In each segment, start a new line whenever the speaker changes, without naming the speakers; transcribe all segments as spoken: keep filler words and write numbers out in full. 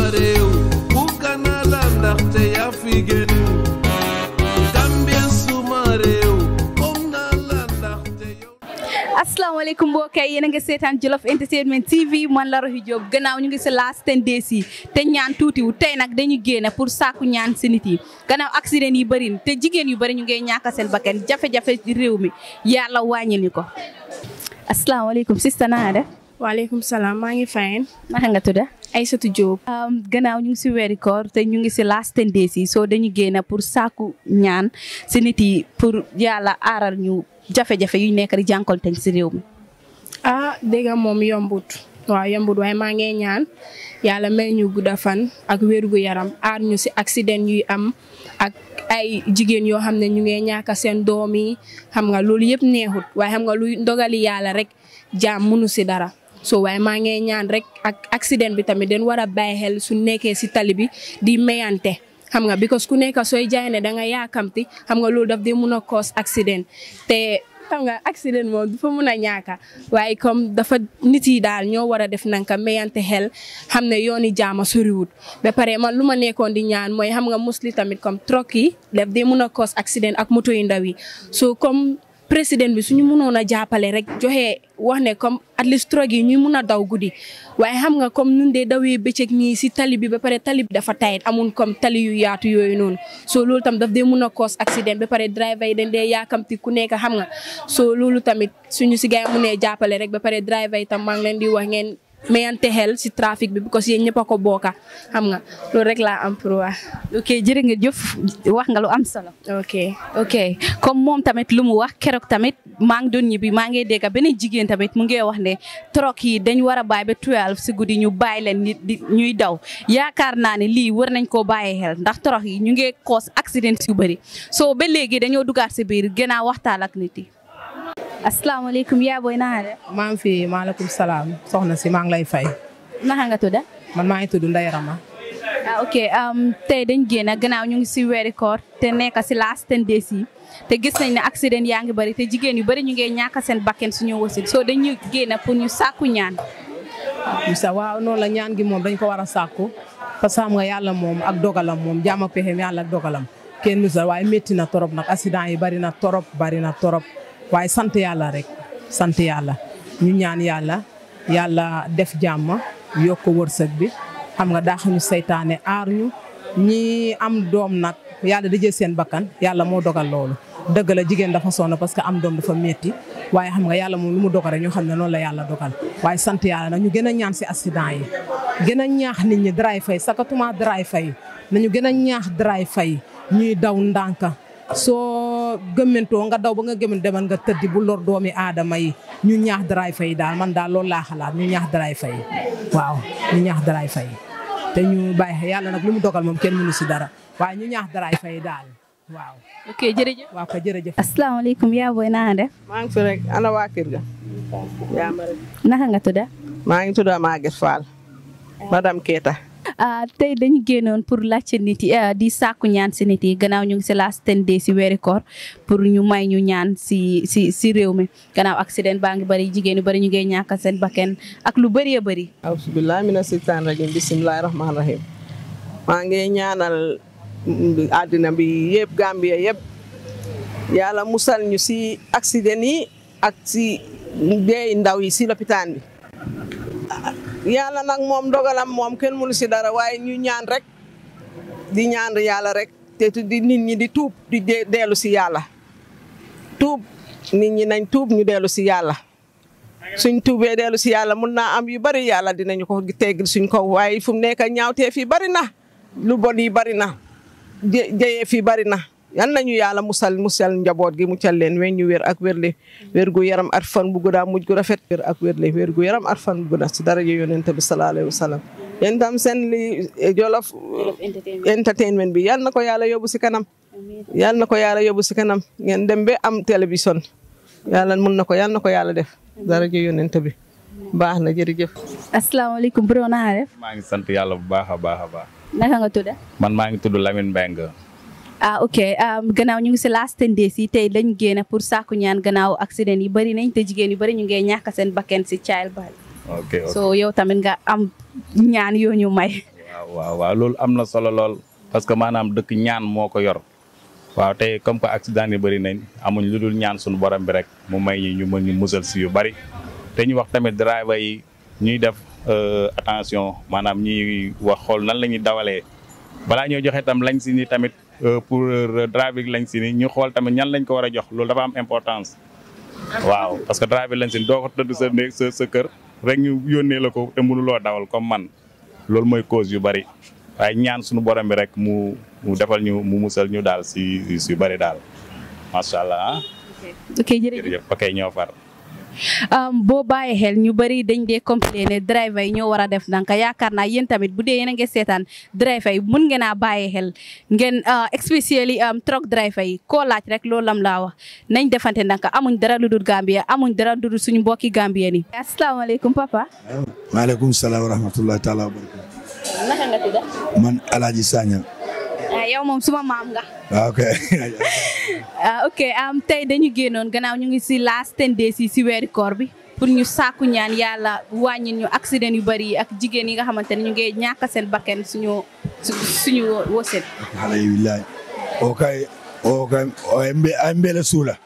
réew bugana la ndaxte yaa fi gën Gambia suma réew bëgg naa la ndaxte yow.
asalaamaaleykum mbokk yi yéen a ngi seetaan Jollof Entertainment T V man la Rohi Diop gannaaw ñu ngi si last ten days yi te ñaan tuutiwu tey nag dañu génn pour sàkku ñaan si nit yi gannaaw accident yi bëri te jigéen yu bëri ñu ngi ñàkk seen bakkan jafe-jafe réew mi yàlla wàññi ni ko. asalaamaaleykum sista na nga def.
waaleykum salaam maa ngi fayin.
naka nga tudd.
Aïssatou Diop.
gannaaw ñu ngi si weeri koor te ñu ngi si last ten days yi soo dañu génn pour sàkku ñaan si nit yi pour yàlla aaral ñu jafe-jafe yu nekk di jànkoonte si réew mi.
ah dégg nga moom yombut waaw yombut waaye maa ngi ñaan yàlla may ñu gudda fan ak wérgu yaram aar ñu si accident yuy am ak ay jigéen yoo xam ne ñu ngi ñàkk seen doom yi xam nga loolu yëpp neexut waaye xam nga luy ndogali yàlla rek jaam munu si dara. so waaye maa ngi ñaan rek ak accident bi tamit den war a bàyyi xel su nekkee si tali bi di mayante xam nga because ku nekk sooy jaay ne da nga yaakamti xam nga loolu daf dee mun a cause accident te xam nga accident moom du fa mun a ñaaka waaye comme dafa nit yi daal ñoo war a def nanka mayante xel xam ne yooni jaama soriwut ba pare man lu ma nekkoon di ñaan mooy xam nga musli tamit comme truck yi daf dee mun a cause accident ak moto yu ndaw yi so comme président bi suñu mënoon a jàppale rek joxe wax ne comme at least truck yi ñuy mun a daw guddi waaye xam nga comme nun dee dawee bëccëg nii si tali bi ba pare tali bi dafa tayit amul comme tali yu yaatu yooyu noonu so loolu tam daf dee mun a cause accident ba pare driver yi dañ dee yaakamti ku nekk xam nga so loolu tamit suñu si gars yi munee jàppale rek ba pare driver yi tam maa ngi leen di wax ngeen mayante xel si trafic bi because yéen ñëpp a ko bokka xam nga loolu rek laa am pour wax.
ok jërë nga jëf wax nga lu am solo.
ok
ok comme moom tamit lu mu wax keroog tamit maa ngi doon ñibbi maa ngi dégg benn jigéen tamit mu ngi wax ne truck yi dañ war a bàyyi ba twelve si guddi ñu bàyyi leen nit di ñuy daw yaakaar naa ne lii war nañ koo bàyyi xel ndax truck yi ñu ngi cause accident yu bëri soo ba léegi dañoo dugaat si biir gën a waxtaan ak nit yi. asalaamaaleykum yaa booy naa de.
maa ngi fi maaleykum salaam soxna si maa ngi lay fay.
naka nga tudd.
man maa ngi tudd Ndeye Rama.
ah ok tey dañ génn gannaaw ñu ngi si weeri koor te nekk si last ten days yi te gis nañ ne accident yaa ngi bëri te jigéen yu bëri ñu ngi ñàkk seen bakken suñu wasin soo dañu génn pour ñu sàkku ñaan.
Moussa waaw noonu la ñaan gi moom dañ ko war a sàkku parce que xam nga yàlla moom ak dogalam moom jaam ak pexeem yàlla ak dogalam kenn Moussa waaye métti na torop nag accident yi bari na torop bari na torop. waaye sant yàlla rek sant yàlla ñu ñaan yàlla yàlla def jàmm yokk wërsëg bi xam nga daa ñu seytaane aar ñu ñi am doom nag yàlla di jël seen bakkan yàlla moo dogal loolu dëgg la jigéen dafa sonn parce que am doom dafa metti waaye xam nga yàlla moom lu mu dogal rek ñu xam ne noonu la yàlla dogal waaye sant yàlla nag ñu gën a ñaan si accident yi gën a ñaax nit ñi driver yi sakatuma driver yi nañu gën a ñaax driver yi ñuy daw ndànka soo gëmmentoo nga daw ba nga gëmën demal nga tëddi bu lor doomi aadama yi ñu ñaax driver yi daal man daal loolu laa xalaat ñu ñaax driver yi waaw ñu ñaax driver yi te ñu bàyyi yàlla nag lu mu dogal moom kenn mënu si dara waaye ñu ñaax driver yi daal waaw.
ok jërëjëf
waaw ko jërëjëf.
asalaamaaleykum yaa booy naa def.
maa ngi fi rek ana waa kër ga. yaa ma rek.
naka nga tudd.
maa ngi tudd Maguette Fall. madame Keita.
tey dañu génnoon pour laajte nit yi di sàkku ñaan si nit yi gannaaw ñu ngi si last ten days si weeri koor pour ñu may ñu ñaan si si si réew mi gannaaw accident baa ngi bëri jigéen yu bëri ñu ngi ñàkk seen bakken ak lu bëree bëri.
alhamdulilah mina seytaan rajim bisimilahi rahmaani rahim. maa ngi ñaanal àddina bi yëpp Gambia yëpp yàlla musal ñu si accident yi ak si dee ndaw yi si lopitaan bi. yàlla nag moom dogalam moom kenn mënu si dara waaye ñu ñaan rek di ñaan yàlla rek te di nit ñi di tuub di dellu si yàlla tuub nit ñi nañ tuub ñu dellu si yàlla suñ tuubee dellu si yàlla mun naa am yu bari yàlla dinañu ko teggil suñ kaw waaye fu mu nekk ñaawtee fii bari na lu bon yi bari na jëyee fii bari na yan nañu yàlla musal musal njaboot gi mucal leen weñ ñu wér ak wérle wér gu yaram at fan bu guddaa mujj gu rafet wér ak wérle wér gu yaram at fan bu guddaa si daraja yonent bi sallallahu alayhi wa sallam yéen tam seen li Jollof entertainment bi yal na ko yàlla yóbbu si kanam yal na ko yàlla yóbbu si kanam ngeen dem ba am télévision yàlla mun na ko yal na ko yàlla def daraja yonent bi baax na jërëjëf.
asalaamaaleykum bro naa def.
maa ngi sant yàlla bu baax a baax a baax.
naka nga tudd.
man maa ngi tudd Lamine Mbengue.
ah ok gannaaw ñu ngi si last ten days yi tey lañ génn pour sàkku ñaan gannaaw accident yi bëri nañ te jigéen yu bëri ñu ngi ñàkk seen bakken si child birth.
ok
so yow tamit nga am ñaan yoo ñu may.
waaw waaw waaw waaw loolu am na solo lool parce que maanaam dëkk ñaan moo ko yor waaw tey comme que accident yi bëri nañ amuñ lu dul ñaan suñu borom bi rek mu may ñi ñu mën ñu musal si yu bëri te ñu wax tamit driver yi ñuy def attention maanaam ñuy wax xool nan la ñuy dawalee balaa ñoo joxe tam lañ si ni tamit pour driver lañ si ni ñu xool tamit ñan lañ ko war a jox loolu dafa am importance waaw parce que driver lañ si ni doo ko tëdd sa néeg sa sa kër rek ñu yónnee la ko te mënuloo dawal comme man loolu mooy cause yu bëri waaye ñaan suñu borom bi rek mu mu defal ñu mu musal ñu daal si si yu bëri daal macha allah.
ok jërëjëf
ok ñoo far.
boo bàyyi xel ñu bëri dañ dee complain ne driver yi ñoo war a def ndànk yaakaar naa yéen tamit bu dee yéen a ngi seetaan driver yi mun ngeen a bàyyi xel ngeen especially truck driver yi koo laaj rek loolu lam laa wax nañ defante ndànk amuñ dara lu dul Gambia amuñ dara lu dul suñu mbokki Gambien yi. asalaamaaleykum papa.
maaleykum salaam wa rahmatullahi taala wa barakatu.
naka nga tudd.
man Alaaji Saña.
ah yow moom suma maam nga.
ah ok.
ah ok tey dañu génnoon gannaaw ñu ngi si last ten days yi si weeri koor bi pour ñu sàkku ñaan yàlla wàññil ñu accident yu bëri yi ak jigéen yi nga xamante ne ñu ngi ñàkk seen bakken suñu suñu woset.
xale yi wilaay. o kay o kay ay mbele suula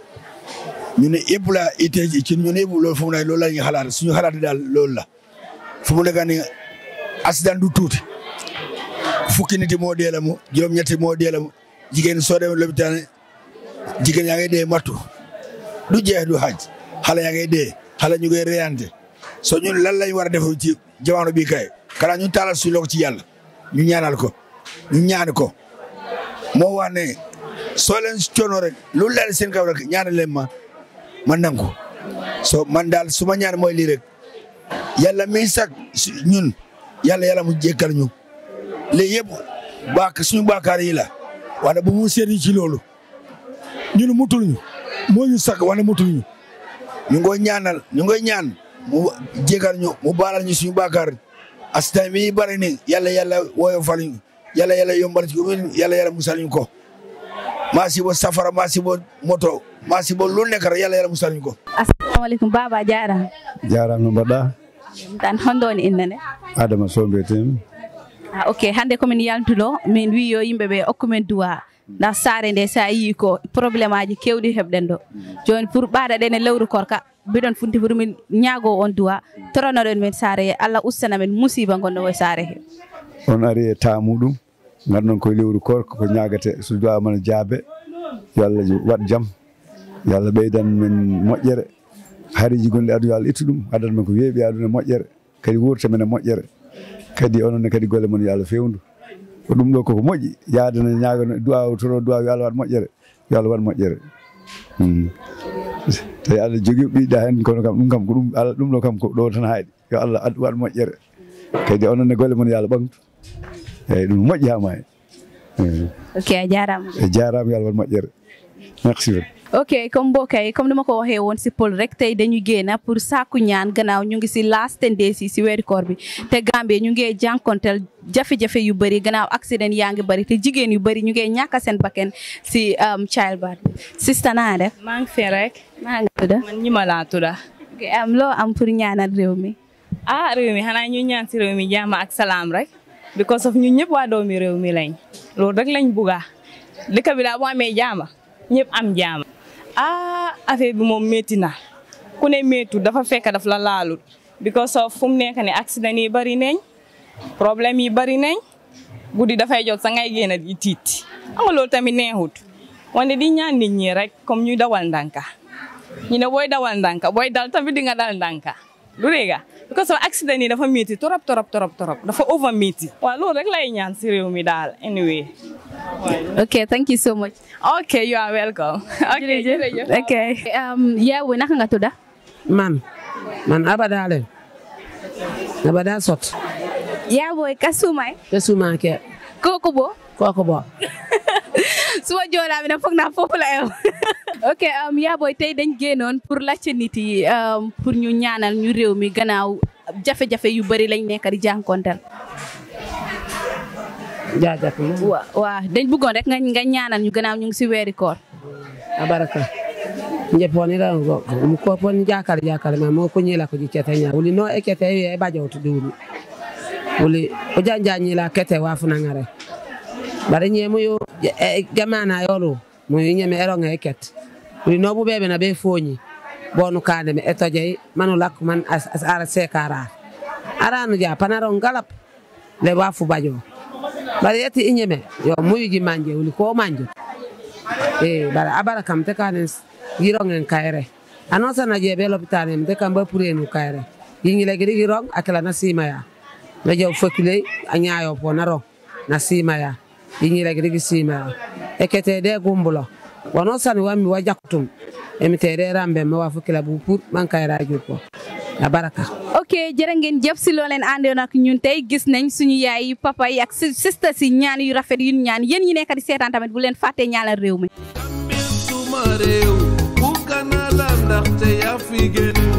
ñu ne yëpp la ite ci ñu ne yëpp loolu fu mu ne loolu la ñuy xalaat suñu xalaat daal loolu la fu mu nekk ni accident du tuuti fukki nit moo dee la mu juróom-ñetti moo dee la mu jigéen soo demee lopitaan jigéen yaa ngi dee mattu du jeex du xaj xale yaa ngi dee xale ñu ngi reyante soo ñun lan lañ war a def ci jamono bii kay kala ñu taalal suñu loxo ci yàlla ñu ñaanal ko ñu ñaan ko moo wax ne soo leen coono rek loolu daal seen kaw rek ñaanal leen ma ma nangu so man daal su ma ñaan mooy lii rek yàlla mi sax ñun yàlla yàlla mu jékkal ñu léegi yëpp baak suñu baakaar yi la wala bu mu seeti ci loolu ñun mutul ñu moo ñu sax wala mutul ñu ñu ngoy ñaanal ñu ngoy ñaan mu jékkal ñu mu baalal ñu suñu baakaar accident bi bari ni yàlla yàlla woyofal ñu yàlla yàlla yombal ci yàlla yàlla musal ñu ko maa si bo safara maa si bo moto maa si bo lu nekk rek yàlla yàlla musal ñu ko.
assalamualeykum baba jaara
jaara no mbaɗɗa
tan hondooni innane
adama sow mbiyetemi
ah ok hannde komin yaltuɗo min wi yo yimɓe ɓe hokkumen duwa ndax saare nde sa yii ko probléme aji kewɗi heɓɗen ɗo joni pour ɓaada ɗen e lewru korka mbiɗon funti pour min ñaago on duwa toronoɗen men saare he allah ustana men musiba gonɗo e saare he
on ari e taamuɗum ganduɗon koye lewru korka ko ñagate so duwa mana jaabe yo allah waɗ jaam yo allah ɓeydan men moƴƴere hariji gonɗi aduna yo allah ittu ɗum addana men ko weeɓi aduna moƴƴere kadi wurta men e moƴƴere kadi ononne kadi golle mon yo allah fewndu ko ɗum ɗo koko moƴƴi yaadana ñagano duwa toro duwa yo allah waɗ moƴƴere yo allah waɗ moƴƴere tawi allah jogui ɓiɗɗa hen kono kam ɗum kam ko ɗum allah ɗum ɗo kam ko ɗo tan hayɗi yo allah waɗ moƴƴere kadi ononne golle mon yo allah ɓamtu eyyi ɗum moƴƴi ha maayi
ok a jarama
e jarama yo allah waɗ moƴƴere merci beaucoup
ok comme mbokk yi comme ni ma ko waxee woon si Pël rek tey dañu génn pour sàkku ñaan gannaaw ñu ngi si last ten days yi si weeri koor bi te Gambie ñu ngi jànkonteel jafe-jafe yu bëri gannaaw accident yaa ngi bëri te jigéen yu bëri ñu ngi ñàkk seen bakken si childbirth bi sista naa def.
maa ngi fi rek.
maa ngi tudd.
man ñi ma laa tudd.
ok am loo am pour ñaanal réew mi.
ah réew mi xanaa ñu ñaan si réew mi jàmm ak salaam rek. because of ñun ñëpp waa doomi réew mi lañ. loolu rek lañ bugga dëkk bi daal bu amee jàmm ñëpp am jàmm. ah affaire bi moom métti na ku ne méttu dafa fekk daf la laalut because of fu mu nekk ne accident yi bari nañ problème yi bari nañ guddi dafay jot sa ngay génn di tiit xam nga loolu tamit neexut wante di ñaan nit ñi rek comme ñuy dawal ndànka ñu ne booy dawal ndànka booy dal tamit di nga dal ndànka du dégg because of accident yi dafa métti torop torop torop torop dafa over métti waaw loolu rek lay ñaan si réew mi daal anyway.
ok thank you so much.
ok you are welcome. ok jërëjëf
ok yaa woy naka nga tudd.
man man abada le abada sot.
yaa woy kasumay.
kasumay ke.
kooku bo.
kooku bo.
suma joolaa bi nag foog naa foofu la ew ok yaa booy tey dañ génnoon pour laajte nit yi pour ñu ñaanal ñu réew mi gannaaw jafe-jafe yu bëri lañ nekk di jànkonteel.
jaajëf
waaw waaw dañ bëggoon rek nga nga ñaanal ñu gannaaw ñu ngi si weeri koor.
abaraka njeponi la ngo ko pon jakar jakar ma mo ko nyela ko jikete nya wuli no ekete e bajo to dum wuli o janjanyi la kete wa funa ngare bari nye muyo gamana yolo muyo nyeme ero ngai ket wuli no bu bebe na be fonyi bonu kande me etoje manu lak man as ara sekara ara no ja panaro ngalap le wa fu bajo bari yati inyeme yo muyo ji manje wuli ko manje eh bara abara kam te kanen girong en kaire anosa na je be l'hôpital em te kamba purenu kaire yingi le gidi girong akela na sima ya na je fokile anyayo po naro na sima ya yingi le gidi sima ya ekete de gumbulo wono san wami wajakutum emite de rambe ma wa fokila bu pour man kaire ajupo ya baraka.
ok jërë ngeen jëf si loo leen àndoon ak ñun tey gis nañ suñu yaay yi papa yi ak sister si ñaan yu rafet yu ñaan yéen ñi nekk di seetaan tamit bu leen fàttee ñaanal réew mi.
Gambia suma réew bu gana la ndaxte yaa fi gën